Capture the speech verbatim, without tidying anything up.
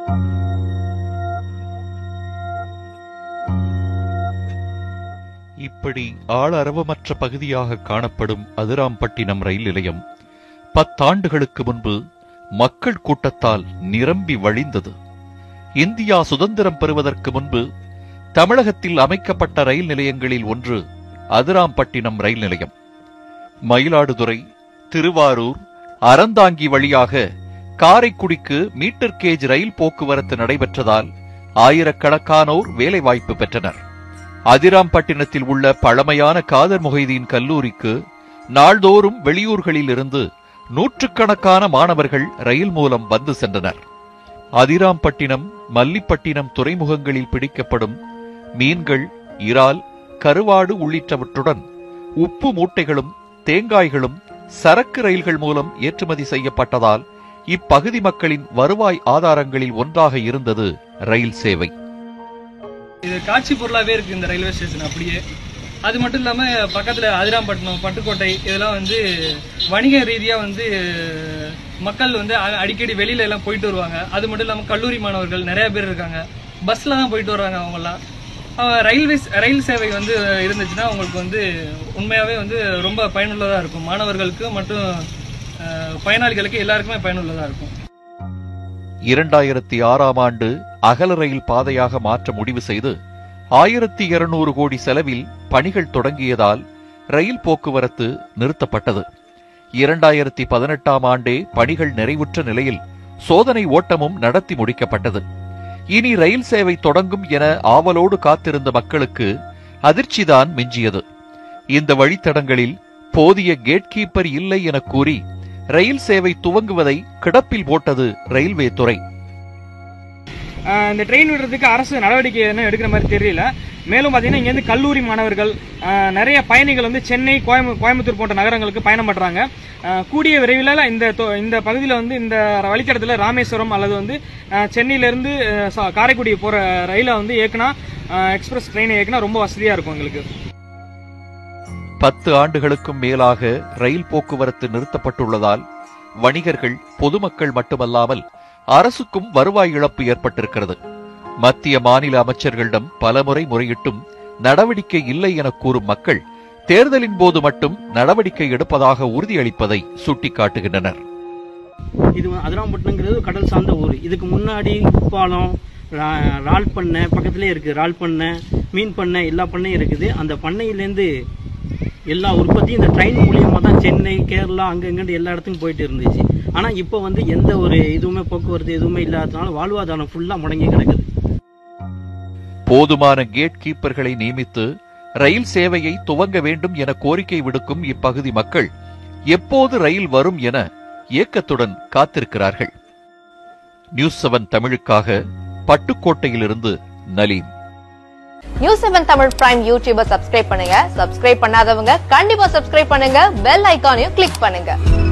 இப்படி ஆளரவமற்ற பகுதியாக காணப்படும் அதிராம்பட்டினம் ரயில் நிலையம் பத்தாண்டுகளுக்கு முன்பு மக்கள் கூட்டத்தால் நிரம்பி வழிந்தது. இந்தியா சுதந்திரம் பெறுவதற்கு முன்பு தமிழகத்தில் அமைக்கப்பட்ட ரயில் நிலையங்களில் ஒன்று அதிராம்பட்டினம் ரயில் நிலையம். மயிலாடுதுறை, திருவாரூர், அறந்தாங்கி வழியாக காரைக்குடிக்கு மீட்டர் கேஜ் ரயில் போக்குவரத்து நடைபெற்றதால் ஆயிரக்கணக்கானோர் வேலைவாய்ப்பு பெற்றனர். அதிராம்பட்டினத்தில் உள்ள பழமையான காதர் மொஹிதீன் கல்லூரிக்கு நாள்தோறும் வெளியூர்களில் இருந்து நூற்றுக்கணக்கான மாணவர்கள் ரயில் மூலம் வந்து சென்றனர். அதிராம்பட்டினம், மல்லிப்பட்டினம் துறைமுகங்களில் பிடிக்கப்படும் மீன்கள், இறால், கருவாடு உள்ளிட்டவற்றுடன் உப்பு மூட்டைகளும் தேங்காய்களும் சரக்கு ரயில்கள் மூலம் ஏற்றுமதி செய்யப்பட்டதால் இப்பகுதி மக்களின் வருவாய் ஆதாரங்களில் ஒன்றாக இருந்தது ரயில் சேவை. இது காட்சி பொருளாவே இருக்கு இந்த ரயில்வே ஸ்டேஷன். அப்படியே அது மட்டும் இல்லாம பக்கத்துல அதிராம்பட்டினம், பட்டுக்கோட்டை இதெல்லாம் வந்து வணிக ரீதியா வந்து மக்கள் வந்து அடிக்கடி வெளியில எல்லாம் போயிட்டு வருவாங்க. அது மட்டும் இல்லாம கல்லூரி மாணவர்கள் நிறைய பேர் இருக்காங்க. பஸ்ல தான் போயிட்டு வர்றாங்க. அவங்க எல்லாம் ரயில்வே ரயில் சேவை வந்து இருந்துச்சுன்னா அவங்களுக்கு வந்து உண்மையாவே வந்து ரொம்ப பயனுள்ளதா இருக்கும். மாணவர்களுக்கு மற்றும் பயனாளிகளுக்கு எல்லாருக்குமே பயனுள்ளதா இருக்கும். இரண்டாயிரத்தி ஆறாம் ஆண்டு அகல ரயில் பாதையாக மாற்ற முடிவு செய்து ஆயிரத்தி இருநூறு கோடி செலவில் பணிகள் தொடங்கியதால் ரயில் போக்குவரத்து நிறுத்தப்பட்டது. இரண்டாயிரத்தி பதினெட்டாம் ஆண்டே பணிகள் நிறைவுற்ற நிலையில் சோதனை ஓட்டமும் நடத்தி முடிக்கப்பட்டது. இனி ரயில் சேவை தொடங்கும் என ஆவலோடு காத்திருந்த மக்களுக்கு அதிர்ச்சிதான் மிஞ்சியது. இந்த வழித்தடங்களில் போதிய கேட் கீப்பர் இல்லை என கூறி ரயில் சேவை துவங்குவதை கிடப்பில் போட்டது ரயில்வே துறை. இந்த ட்ரெயின் விடுறதுக்கு அரசு நடவடிக்கை என்ன எடுக்கிற மாதிரி தெரியல. மேலும் பார்த்தீங்கன்னா இங்கேருந்து கல்லூரி மாணவர்கள் நிறைய பயணிகள் வந்து சென்னை, கோயம்புத்தூர் போன்ற நகரங்களுக்கு பயணம் பண்றாங்க. கூடிய விரைவில் இந்த இந்த பகுதியில் வந்து இந்த வழித்தடத்தில் ராமேஸ்வரம் அல்லது வந்து சென்னையிலிருந்து காரைக்குடி போற ரயிலை வந்து இயக்குனா, எக்ஸ்பிரஸ் ட்ரெயினை இயக்குனா ரொம்ப வசதியா இருக்கும் எங்களுக்கு. பத்து ஆண்டுகளுக்கும் மேலாக ரயில் போக்குவரத்து நிறுத்தப்பட்டுள்ளதால் வணிகர்கள், பொதுமக்கள் மட்டுமல்லாமல் அரசுக்கும் வருவாய் இழப்பு ஏற்பட்டிருக்கிறது. மத்திய மாநில அமைச்சர்களிடம் பலமுறை முறையிட்டும் நடவடிக்கை இல்லை என கூறும் மக்கள் தேர்தலின் போது மட்டும் நடவடிக்கை எடுப்பதாக உறுதியளிப்பதை சுட்டிக்காட்டுகின்றனர். இது அதிராம்பட்டினங்கிறது கடல் சார்ந்த ஊர். இதுக்கு முன்னாடி உப்பாலம், ரால் பண்ணை பக்கத்திலே இருக்கு. ரால் பண்ணை, மீன் பண்ணை, எல்லா பண்ணையும் இருக்குது. அந்த பண்ணையிலேருந்து எல்லா உற்பத்தியும் இந்த ட்ரெயின் மூலியமா தான் சென்னை, கேரளா அங்கங்கண்டு எல்லா இடத்துக்கும் போயிட்டு இருந்துச்சு. ஆனா இப்ப வந்து எந்த ஒரு இதுவுமே போக்குவரத்து எதுவுமே இல்லாததுனால வாழ்வாதாரம் ஃபுல்லா முடங்கி கிடக்குது. போதுமான கேட் கீப்பர்களை நியமித்து ரயில் சேவையை துவங்க வேண்டும் என கோரிக்கை விடுக்கும் இப்பகுதி மக்கள் எப்போது ரயில் வரும் என ஏக்கத்துடன் காத்திருக்கிறார்கள். நியூஸ் செவன் தமிழுக்காக பட்டுக்கோட்டையிலிருந்து Naleem. News seven Tamil prime யூடியூபை சப்ஸ்கிரைப் பண்ணுங்க. சப்ஸ்கிரைப் பண்ணாதவங்க கண்டிப்பா சப்ஸ்கிரைப் பண்ணுங்க. பெல் ஐகானையும் கிளிக் பண்ணுங்க.